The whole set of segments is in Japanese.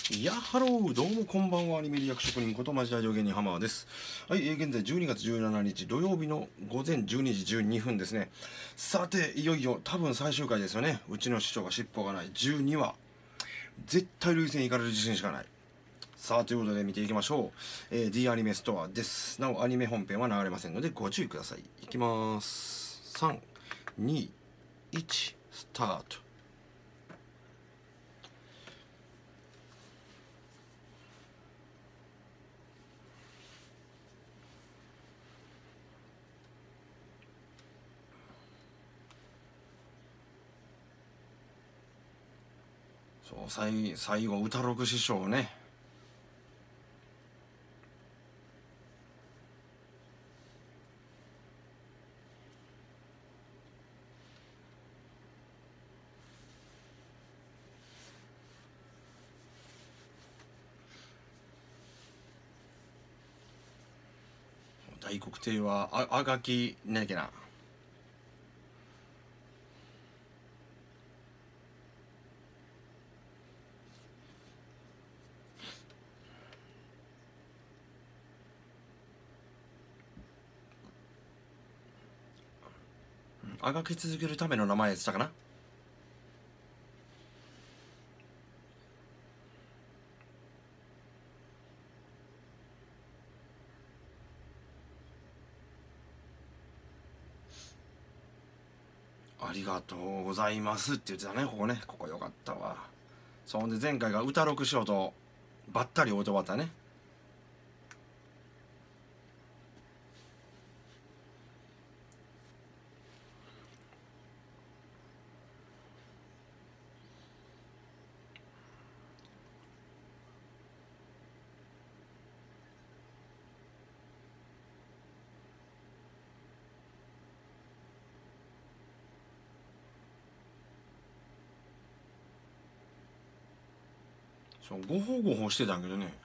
いや、ハロー、どうもこんばんは。アニメリアク職人ことマジラジオ芸人ハマーです。はい、現在12月17日土曜日の午前12時12分ですね。さて、いよいよ多分最終回ですよね。うちの師匠が尻尾がない12話。絶対累戦行かれる自信しかない。さあ、ということで見ていきましょう。D アニメストアです。なお、アニメ本編は流れませんのでご注意ください。いきます。3、2、1、スタート。そう、最後、歌六師匠ね。大黒亭はあがきなんだっけな。あがき続けるための名前でしたかな。ありがとうございますって言ってたね。ここね、ここよかったわ。そんで前回が歌六師匠とばったり会うて終わったね。そうごほごほしてたんやけどね。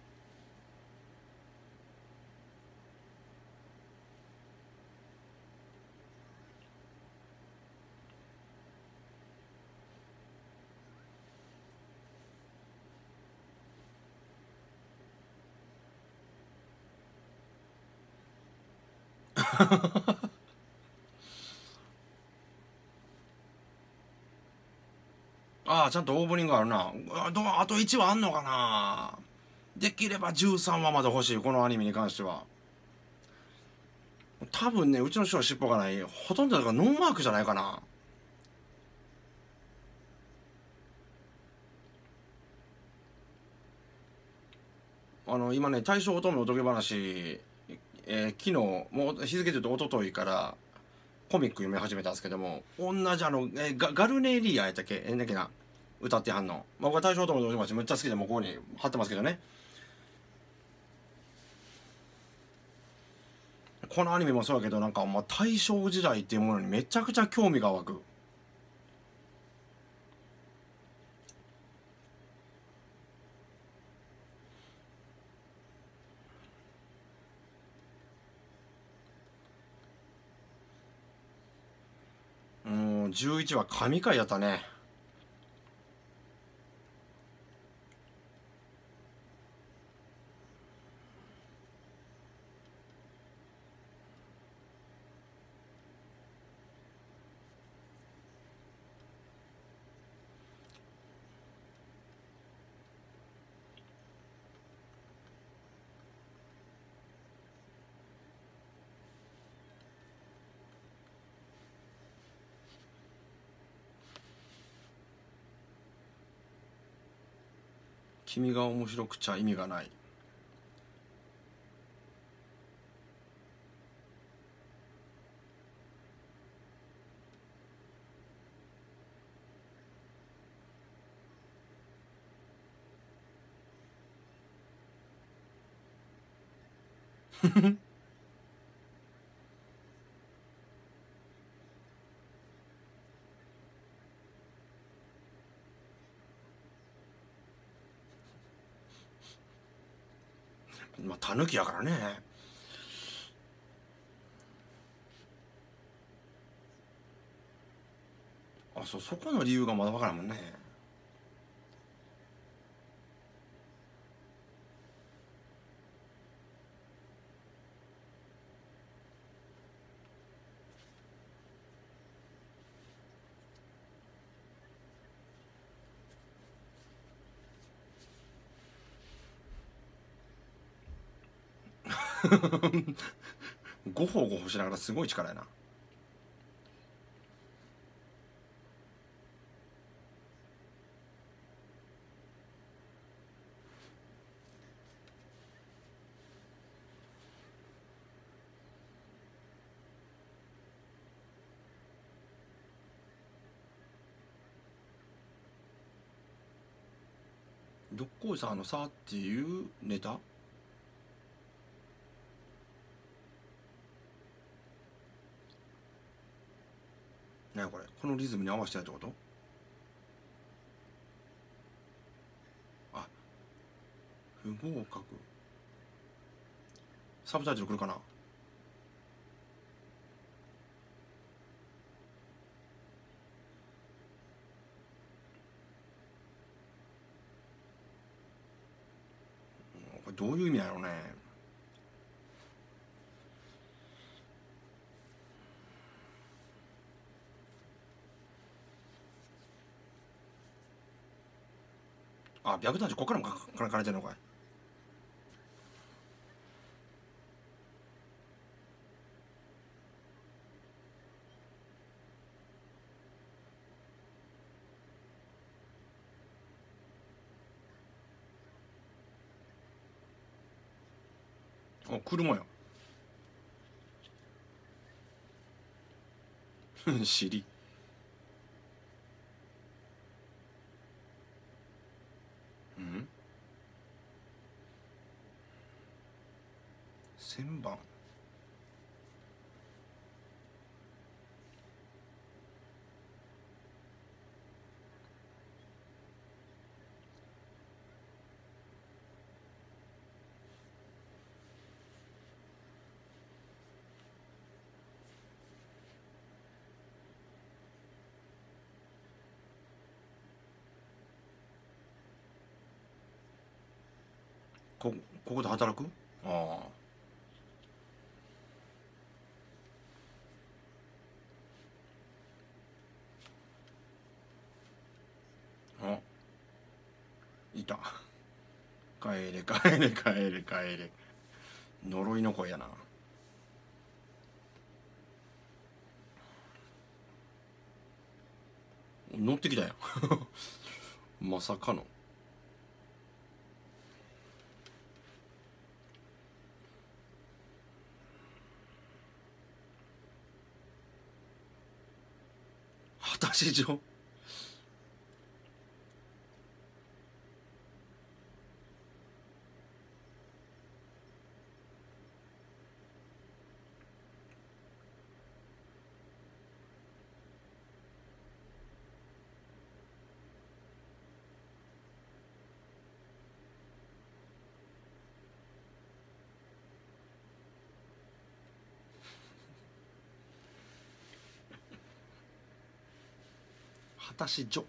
ああ、ちゃんとオープニングあるな。あと1話あんのかな。できれば13話まで欲しい、このアニメに関しては。多分ね、うちの師匠は尻尾がない。ほとんどだからノーマークじゃないかな。今ね、大正乙女おとぎ話、昨日、もう日付で言うと一昨日からコミック読み始めたんですけども、同じガルネリアやったっけ、だっけな、歌ってはんの。まあ、僕は大正乙女おとぎ話めっちゃ好きで、もうここに貼ってますけどね。このアニメもそうやけど、なんか、まあ、大正時代っていうものにめちゃくちゃ興味が湧く。11話神回やったね。君が面白くちゃ意味がない。まあ、タヌキやからね。あ、そこの理由がまだわからんもんね。 ごほごほしながらすごい力やな。六甲さんのさっていうネタ。なにこれ、このリズムに合わせてやるってこと？あ、不合格。サブタイトル来るかな。これどういう意味なのね。あ、白炭治こっからもかかれてるのかい。あ、車や。尻。うん。千番。こここで働く。ああ。あ、いた。帰れ帰れ帰れ帰れ。呪いの声やな。乗ってきたやん。まさかの。果たし状。果たし状。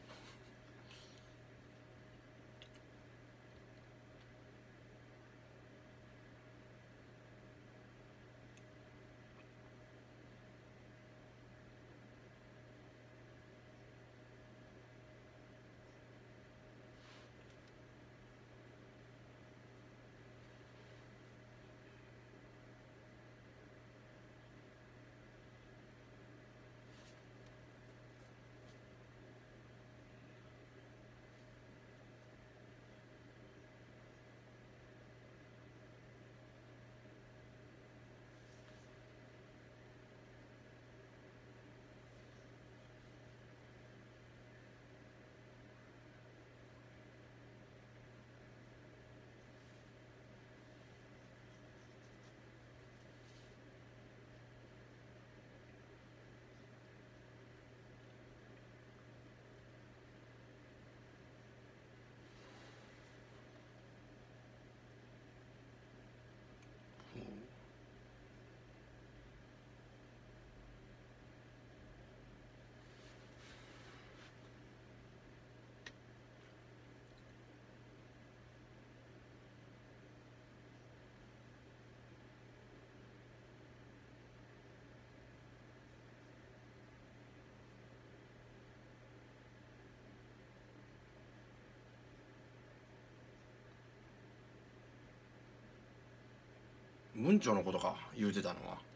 文鳥のことか言うてたのは。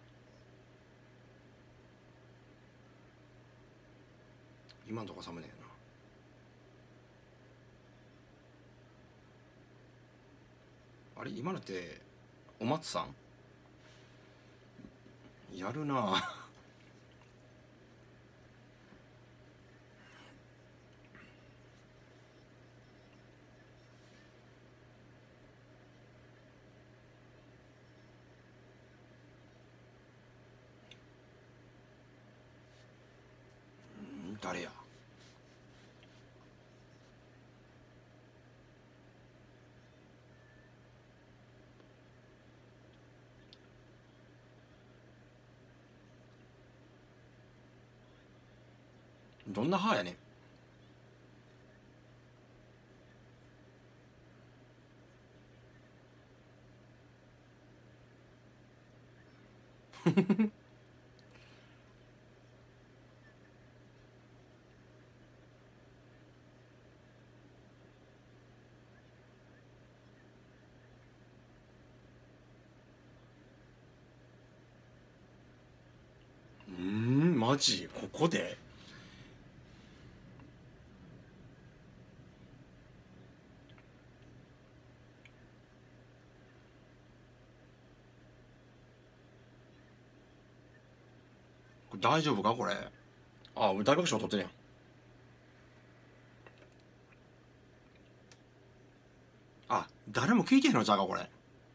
今んとこサムネやな。あれ今のってお松さんやるなぁ。誰や。どんな歯やねん。マジここで。これ大丈夫かこれ。あ、大爆笑取ってるやん。あ、誰も聞いてへんのちゃうかこれ。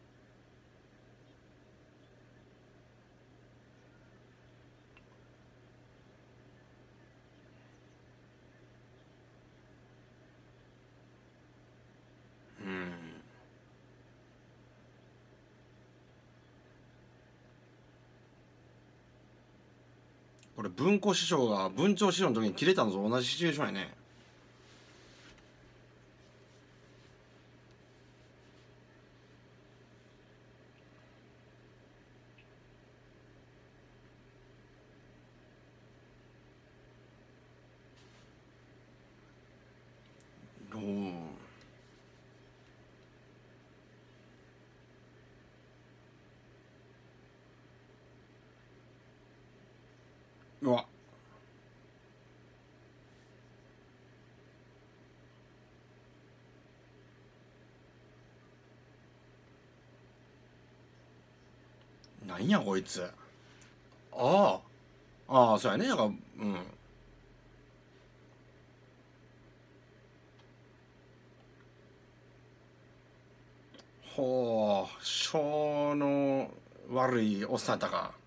これ文庫師匠が文鳥師匠の時に切れたのと同じシチュエーションやね。おお。うわ。なんやこいつ。ああ。ああ、そうやね。なんか、うん。ほう、性の悪いおっさんやったか。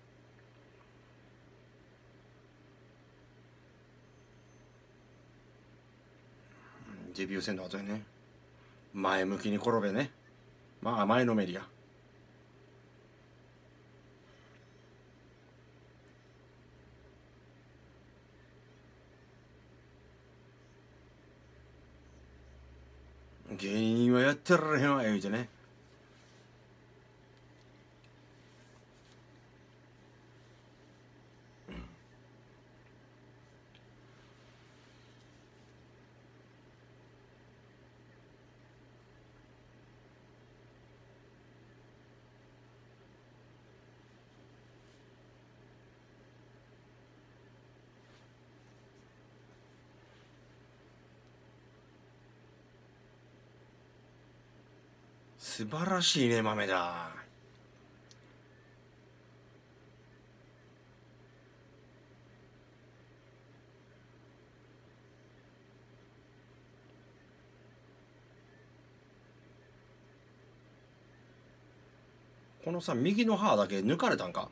デビュー戦の後やね。前向きに転べね。まあ、前のめりや。芸人はやってられへんわ、言うてね。素晴らしいね、豆だ。このさ、右の歯だけ抜かれたんか。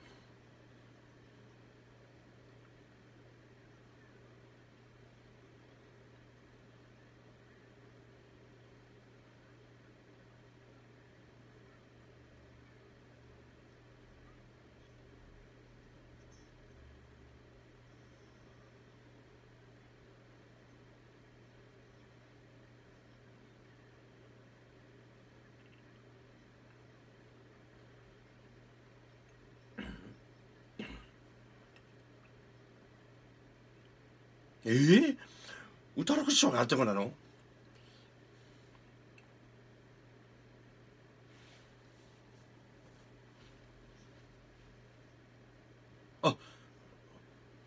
歌楽師匠がやってくんなの。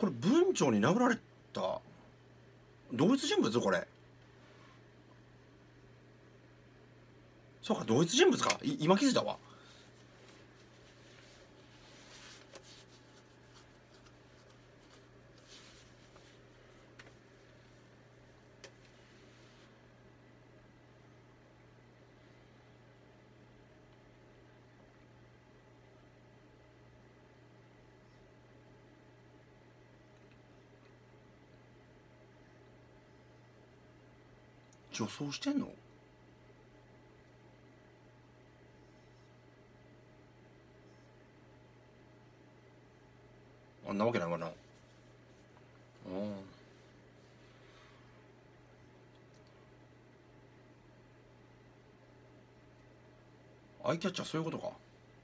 これ文鳥に殴られた同一人物これ。そうか、同一人物か。今気づいたわ。女装してんの？あんなわけないわな。アイキャッチャーそういうことか。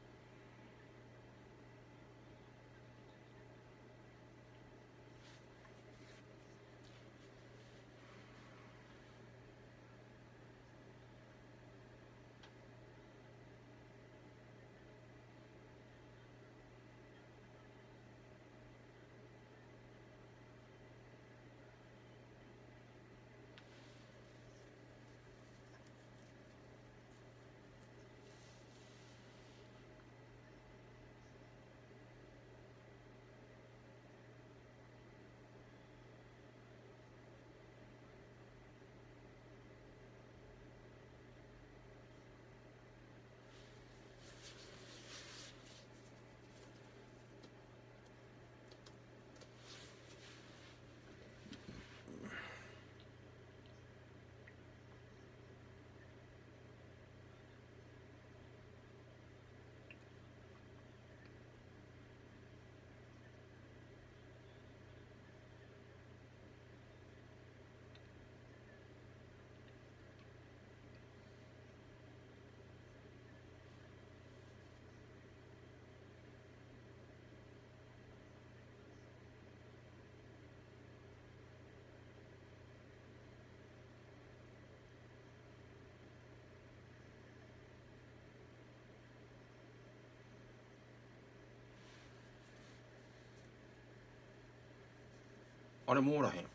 あれもうおらへん。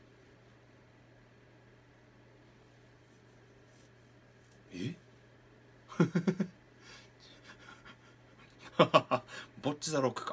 えボッチザロックか。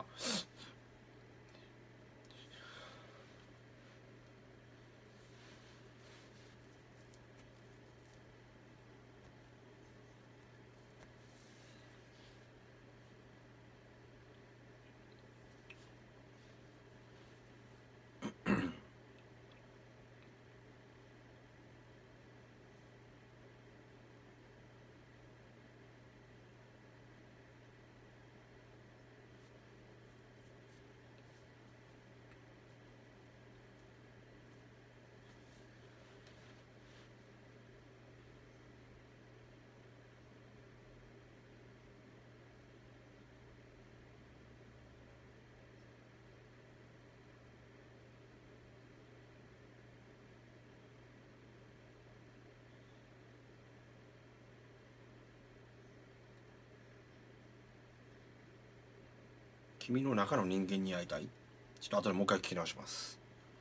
君の中の人間に会いたい。ちょっと後でもう一回聞き直します。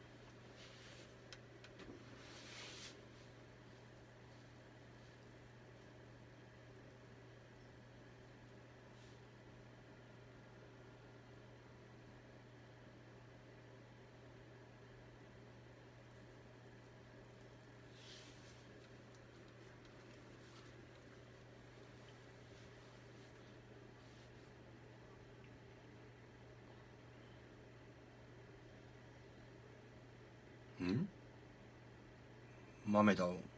ん？豆だを。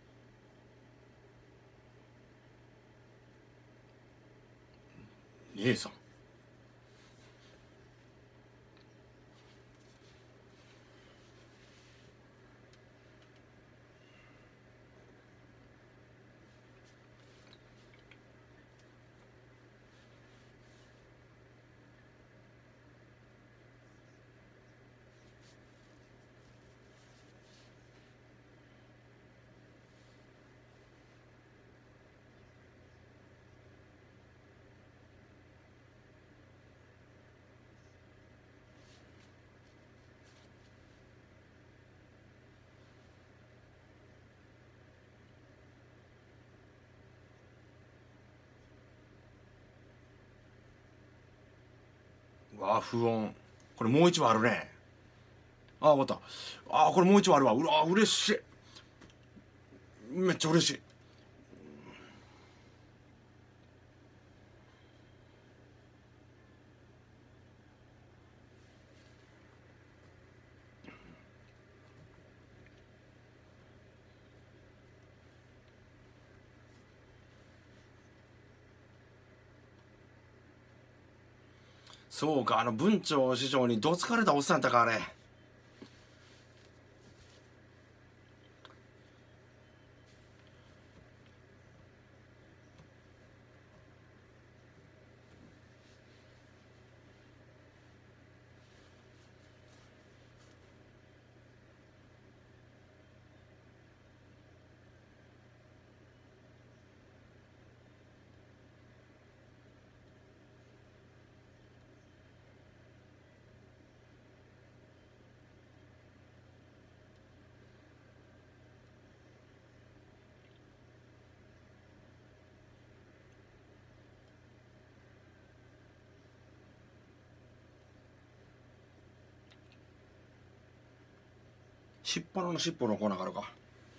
姉さん。 わあ不穏。これもう一話あるね。あ、終わった。あ、これもう一話あるわ。うわ、嬉しい。めっちゃ嬉しい。そうか、文鳥師匠にどつかれたおっさんやったか、あれ。しっぽろのしっぽのコーナーがあるか。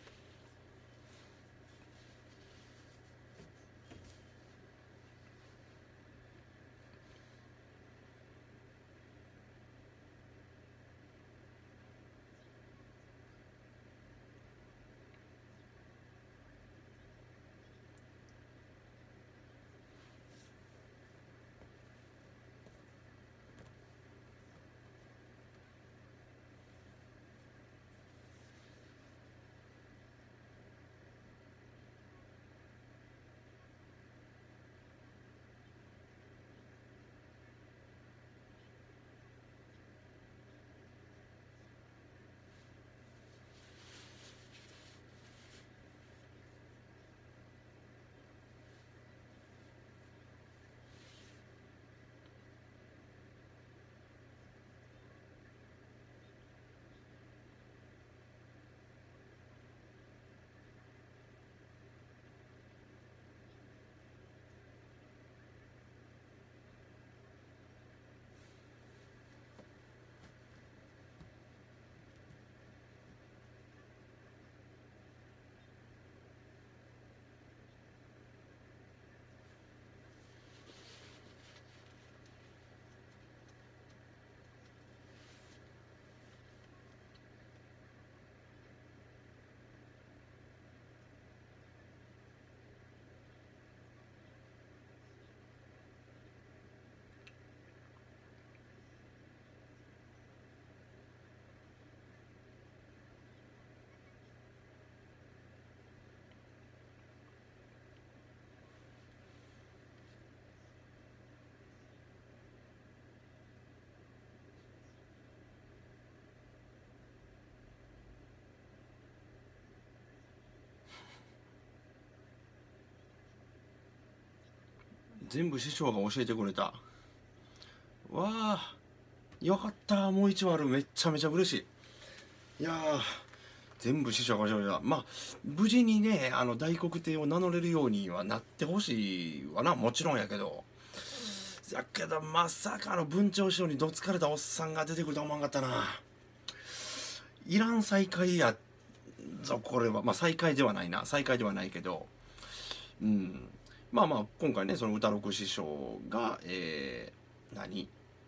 全部師匠が教えてくれた。わあ、よかった。もう一話ある。めっちゃめちゃ嬉しい。いやー、全部師匠が教えてくれた。まあ、無事にね、大黒帝を名乗れるようにはなってほしいわな。もちろんやけど。やけど、まさか文鳥師匠にどつかれたおっさんが出てくるとは思わんかったな。いらん再会やぞ、これは。まあ、再会ではないな。再会ではないけど。うん。まあまあ、今回ね、その歌六師匠が、何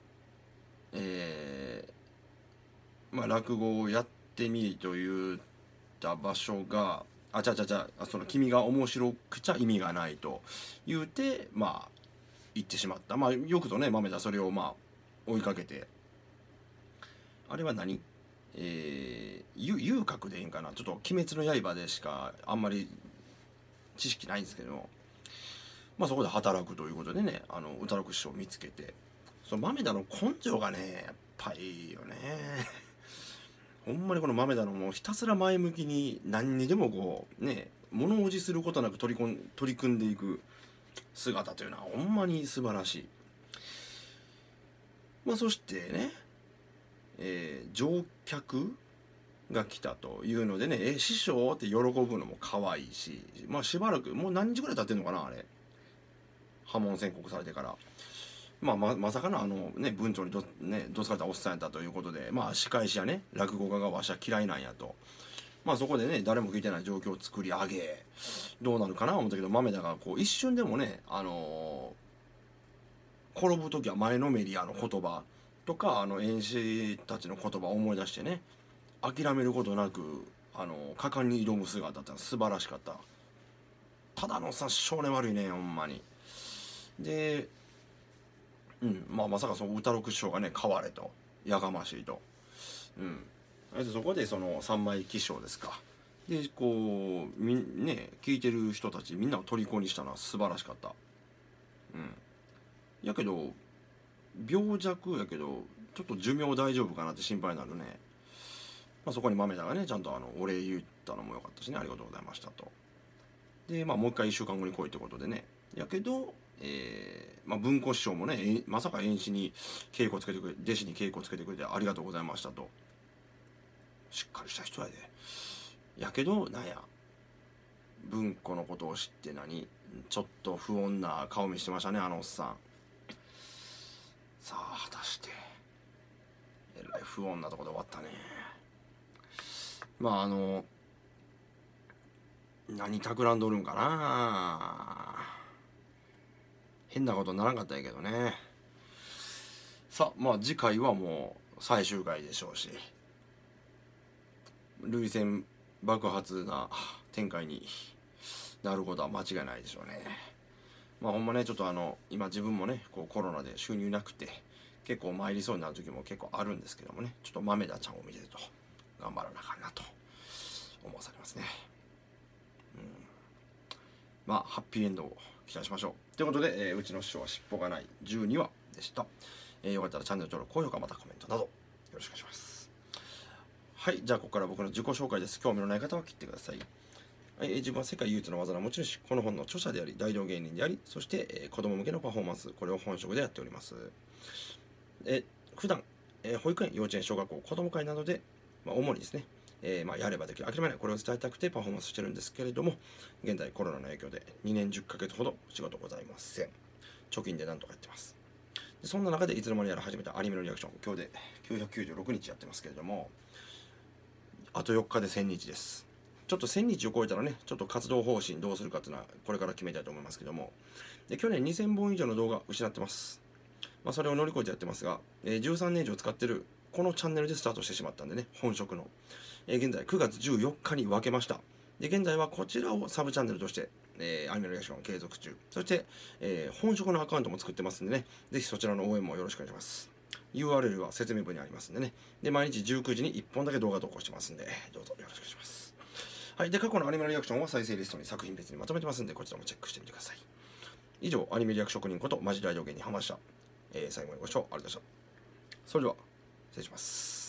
えまあ、落語をやってみるといった場所が、その君が面白くちゃ意味がないと言うて、まあ、言ってしまった。まあ、よくとね、豆田それをまあ、追いかけて、あれは何遊郭でいいんかな。ちょっと鬼滅の刃でしかあんまり知識ないんですけど、まあそこで働くということでね、歌六師匠を見つけて、その豆田の根性がね、やっぱいいよね。ほんまにこの豆田のもうひたすら前向きに何にでもこうね、物おじすることなく取り組んでいく姿というのはほんまに素晴らしい。まあそしてね、乗客が来たというのでね、師匠って喜ぶのも可愛いし、まあしばらくもう何日ぐらい経ってんのかな、あれ。破門宣告されてから。 まさかの文鳥にどつかれたおっさんやったということで、司会者やね落語家がわしは嫌いなんやと、そこでね誰も聞いてない状況を作り上げ、どうなるかな思ったけど、豆田がこう一瞬でもね、転ぶ時は前のメディアの言葉とか演師たちの言葉を思い出してね、諦めることなく果敢に挑む姿って素晴らしかった。ただのさ少年悪いねほんまに。でまさかその歌六師匠がね変われと、やがましいと。そこでその三枚起請ですか。でこう聞いてる人たちみんなを虜にしたのは素晴らしかった。やけど病弱やけどちょっと寿命大丈夫かなって心配になるね。そこに豆田がねちゃんとお礼言ったのも良かったしね、ありがとうございましたと。でもう一回1週間後に来いってことでね、やけど文庫師匠もねまさか弟子に稽古つけてくれてありがとうございましたと。しっかりした人やで。やけどなんや文庫のことを知ってちょっと不穏な顔見してましたね、あのおっさん。さあ果たしてえらい不穏なとこで終わったね。何企んどるんかな。変なことにならんかったんやけどね。さあ次回はもう最終回でしょうし、涙腺爆発な展開になることは間違いないでしょうね。ほんまねちょっと今自分もねこうコロナで収入なくて結構参りそうになる時も結構あるんですけどもね、ちょっと豆田ちゃんを見てると頑張らなあかんなと思わされますね。ハッピーエンドを期待しましょうということで、うちの師匠は尻尾がない12話でした。よかったらチャンネル登録、高評価、またコメントなどよろしくお願いします。はい、じゃあここから僕の自己紹介です。興味のない方は切ってください。自分は世界唯一の技の持ち主、この本の著者であり大道芸人であり、そして、子供向けのパフォーマンス、これを本職でやっております。普段、保育園、幼稚園、小学校、子供会などで、主にですね、やればできる、諦めない、これを伝えたくてパフォーマンスしてるんですけれども、現在コロナの影響で2年10ヶ月ほど仕事ございません。貯金でなんとかやってます。でそんな中でいつの間にやら始めたアニメのリアクション、今日で996日やってますけれども、あと4日で1000日です。ちょっと1000日を超えたらね、ちょっと活動方針どうするかっていうのはこれから決めたいと思いますけども、で去年2000本以上の動画失ってます。それを乗り越えてやってますが、13年以上使ってるこのチャンネルでスタートしてしまったんでね、本職の。現在9月14日に分けました。で現在はこちらをサブチャンネルとして、アニメのリアクション継続中。そして、本職のアカウントも作ってますんでね、ぜひそちらの応援もよろしくお願いします。URL は説明文にありますんでね。で、毎日19時に1本だけ動画投稿してますんで、どうぞよろしくお願いします。はい。で、過去のアニメのリアクションは再生リストに作品別にまとめてますんで、こちらもチェックしてみてください。以上、アニメリアク職人ことマジ大道芸にハマした。最後までご視聴ありがとうございました。それでは、失礼します。